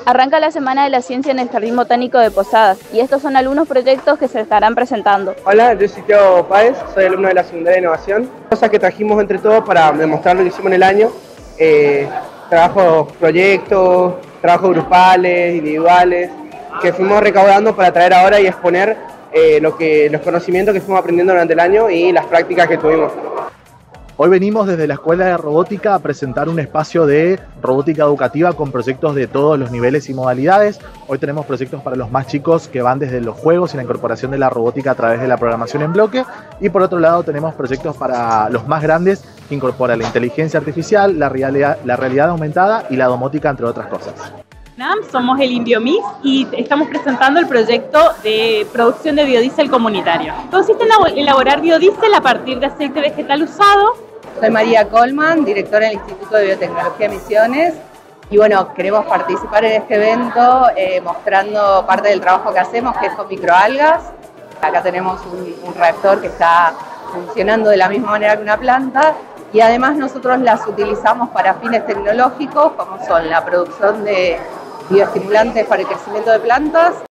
Arranca la Semana de la Ciencia en el Jardín Botánico de Posadas y estos son algunos proyectos que se estarán presentando. Hola, yo soy Thiago Páez, soy alumno de la Secundaria de Innovación. Cosas que trajimos entre todos para demostrar lo que hicimos en el año. Trabajos, proyectos, trabajos grupales, individuales, que fuimos recaudando para traer ahora y exponer los conocimientos que fuimos aprendiendo durante el año y las prácticas que tuvimos. Hoy venimos desde la Escuela de Robótica a presentar un espacio de robótica educativa con proyectos de todos los niveles y modalidades. Hoy tenemos proyectos para los más chicos que van desde los juegos y la incorporación de la robótica a través de la programación en bloque. Y por otro lado tenemos proyectos para los más grandes que incorporan la inteligencia artificial, la realidad aumentada y la domótica, entre otras cosas. Somos el InbioMix y estamos presentando el proyecto de producción de biodiesel comunitario. Consiste en elaborar biodiesel a partir de aceite vegetal usado. Soy María Colman, directora del Instituto de Biotecnología Misiones, y bueno, queremos participar en este evento mostrando parte del trabajo que hacemos, que es con microalgas. Acá tenemos un reactor que está funcionando de la misma manera que una planta, y además nosotros las utilizamos para fines tecnológicos, como son la producción de bioestimulantes para el crecimiento de plantas